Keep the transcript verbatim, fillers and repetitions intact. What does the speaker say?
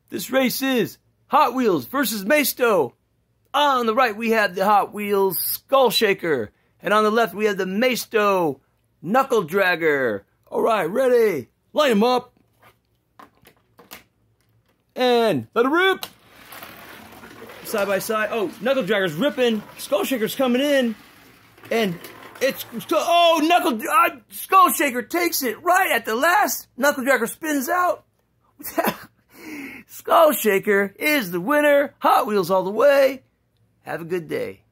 This race is Hot Wheels versus Maisto. On the right, we have the Hot Wheels Skull Shaker. And on the left, we have the Maisto Knuckle Dragger. All right, ready? Line them up. And let it rip. Side by side. Oh, Knuckle Dragger's ripping. Skull Shaker's coming in. And it's... Oh, Knuckle... Uh, Skull Shaker takes it right at the last. Knuckle Dragger spins out. Skull Shaker is the winner. Hot Wheels all the way. Have a good day.